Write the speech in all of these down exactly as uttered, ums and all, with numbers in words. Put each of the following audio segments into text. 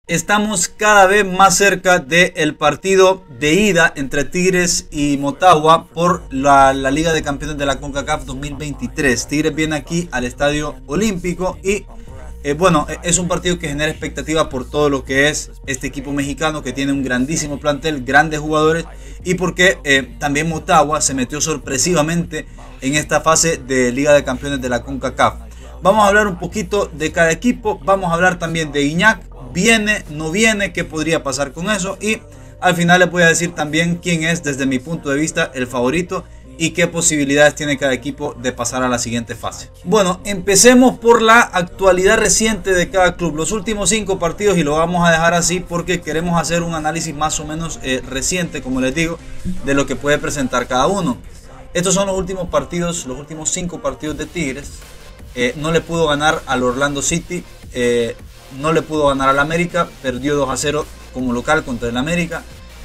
Estamos cada vez más cerca del partido de ida entre Tigres y Motagua por la, la Liga de Campeones de la CONCACAF dos mil veintitrés. Tigres viene aquí al Estadio Olímpico y eh, bueno, es un partido que genera expectativa por todo lo que es este equipo mexicano, que tiene un grandísimo plantel, grandes jugadores, y porque eh, también Motagua se metió sorpresivamente en esta fase de Liga de Campeones de la CONCACAF. Vamos a hablar un poquito de cada equipo, vamos a hablar también de Gignac. Viene, no viene, qué podría pasar con eso, y al final les voy a decir también quién es desde mi punto de vista el favorito y qué posibilidades tiene cada equipo de pasar a la siguiente fase. Bueno, empecemos por la actualidad reciente de cada club, los últimos cinco partidos, y lo vamos a dejar así porque queremos hacer un análisis más o menos eh, reciente, como les digo, de lo que puede presentar cada uno. Estos son los últimos partidos, los últimos cinco partidos de Tigres. Eh, no le pudo ganar al Orlando City, eh, no le pudo ganar al América, perdió dos a cero como local contra el América,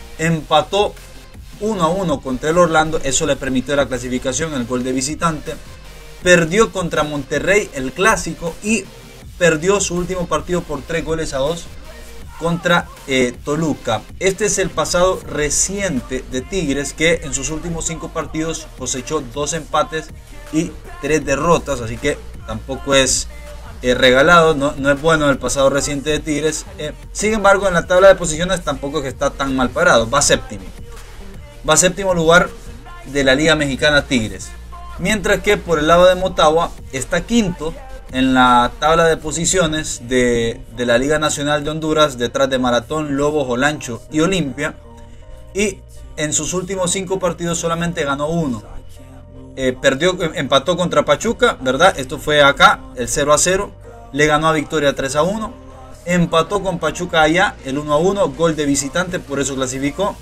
empató uno a uno contra el Orlando, eso le permitió la clasificación, el gol de visitante, perdió contra Monterrey el clásico y perdió su último partido por tres goles a dos contra eh, Toluca. Este es el pasado reciente de Tigres, que en sus últimos cinco partidos cosechó dos empates y tres derrotas, así que tampoco es Eh, regalado, no, no es bueno el pasado reciente de Tigres. Eh, sin embargo, en la tabla de posiciones tampoco es que está tan mal parado, va séptimo. Va séptimo lugar de la Liga Mexicana Tigres. Mientras que por el lado de Motagua está quinto en la tabla de posiciones de, de la Liga Nacional de Honduras, detrás de Maratón, Lobos, Olancho y Olimpia. Y en sus últimos cinco partidos solamente ganó uno. Eh, perdió, empató contra Pachuca, ¿verdad? Esto fue acá, el cero a cero. Le ganó a Victoria tres a uno. Empató con Pachuca allá, el uno a uno. Gol de visitante, por eso clasificó.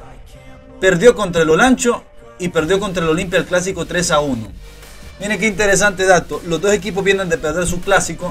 Perdió contra el Olancho y perdió contra el Olimpia el clásico tres a uno. Miren qué interesante dato. Los dos equipos vienen de perder su clásico.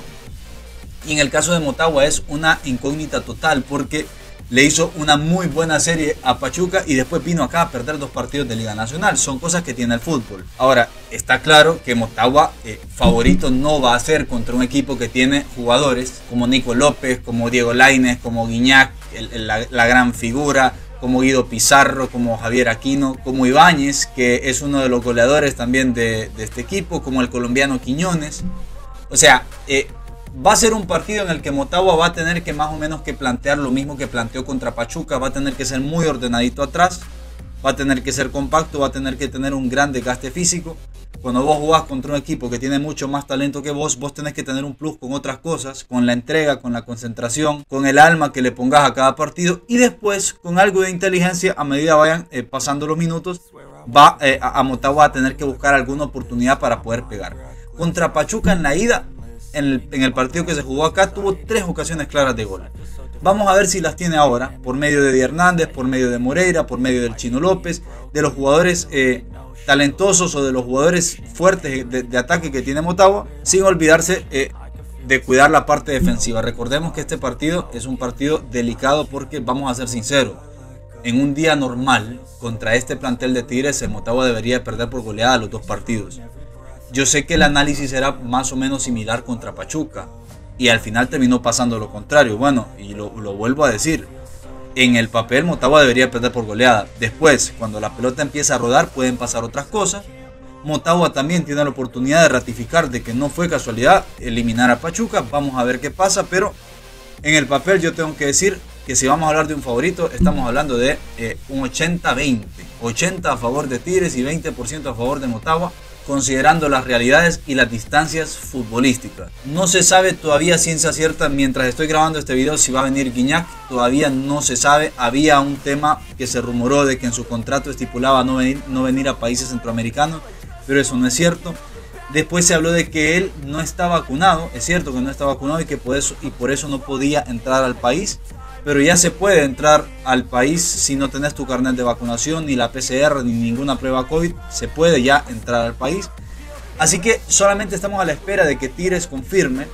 Y en el caso de Motagua es una incógnita total, porque le hizo una muy buena serie a Pachuca y después vino acá a perder dos partidos de Liga Nacional. Son cosas que tiene el fútbol. Ahora, está claro que Motagua eh, favorito no va a ser contra un equipo que tiene jugadores como Nico López, como Diego Lainez, como Gignac, el, el, la, la gran figura, como Guido Pizarro, como Javier Aquino, como Ibáñez, que es uno de los goleadores también de, de este equipo, como el colombiano Quiñones. O sea, eh, va a ser un partido en el que Motagua va a tener que más o menos que plantear lo mismo que planteó contra Pachuca. Va a tener que ser muy ordenadito atrás, va a tener que ser compacto, va a tener que tener un gran desgaste físico. Cuando vos jugás contra un equipo que tiene mucho más talento que vos, vos tenés que tener un plus con otras cosas, con la entrega, con la concentración, con el alma que le pongas a cada partido, y después con algo de inteligencia, a medida vayan eh, pasando los minutos, va eh, a, a Motagua a tener que buscar alguna oportunidad para poder pegar. Contra Pachuca en la ida, En el, en el partido que se jugó acá, tuvo tres ocasiones claras de gol. Vamos a ver si las tiene ahora, por medio de Di Hernández, por medio de Moreira, por medio del Chino López, de los jugadores eh, talentosos o de los jugadores fuertes de, de ataque que tiene Motagua, sin olvidarse eh, de cuidar la parte defensiva. Recordemos que este partido es un partido delicado porque, vamos a ser sinceros, en un día normal contra este plantel de Tigres, el Motagua debería perder por goleada los dos partidos. Yo sé que el análisis era más o menos similar contra Pachuca y al final terminó pasando lo contrario. Bueno, y lo, lo vuelvo a decir, en el papel Motagua debería perder por goleada. Después, cuando la pelota empieza a rodar, pueden pasar otras cosas. Motagua también tiene la oportunidad de ratificar de que no fue casualidad eliminar a Pachuca. Vamos a ver qué pasa, pero en el papel yo tengo que decir que si vamos a hablar de un favorito, estamos hablando de eh, un ochenta veinte. ochenta a favor de Tigres y veinte por ciento a favor de Motagua, considerando las realidades y las distancias futbolísticas. No se sabe todavía ciencia cierta, mientras estoy grabando este video, si va a venir Gignac. Todavía no se sabe. Había un tema que se rumoró de que en su contrato estipulaba no venir, no venir a países centroamericanos, pero eso no es cierto. Después se habló de que él no está vacunado. Es cierto que no está vacunado y que por eso, y por eso no podía entrar al país. Pero ya se puede entrar al país si no tenés tu carnet de vacunación, ni la P C R, ni ninguna prueba COVID. Se puede ya entrar al país. Así que solamente estamos a la espera de que Tigres confirme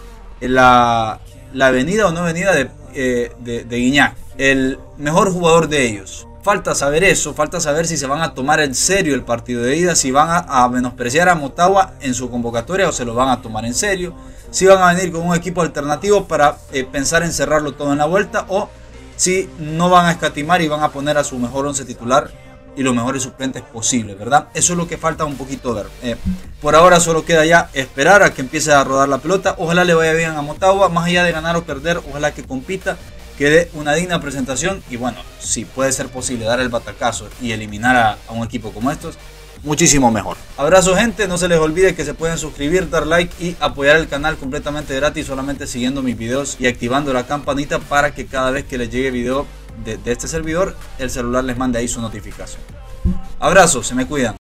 la, la venida o no venida de, eh, de, de Gignac, el mejor jugador de ellos. falta saber eso, falta saber si se van a tomar en serio el partido de ida, si van a, a menospreciar a Motagua en su convocatoria o se lo van a tomar en serio, si van a venir con un equipo alternativo para eh, pensar en cerrarlo todo en la vuelta, o si no van a escatimar y van a poner a su mejor once titular y los mejores suplentes posibles, ¿verdad? Eso es lo que falta un poquito ver. Eh, por ahora solo queda ya esperar a que empiece a rodar la pelota. Ojalá le vaya bien a Motagua, más allá de ganar o perder, ojalá que compita, que dé una digna presentación y bueno, si puede ser posible dar el batacazo y eliminar a, a un equipo como estos, muchísimo mejor. Abrazo gente, no se les olvide que se pueden suscribir, dar like y apoyar el canal completamente gratis, solamente siguiendo mis videos y activando la campanita para que cada vez que les llegue video de, de este servidor, el celular les mande ahí su notificación. Abrazo, se me cuidan.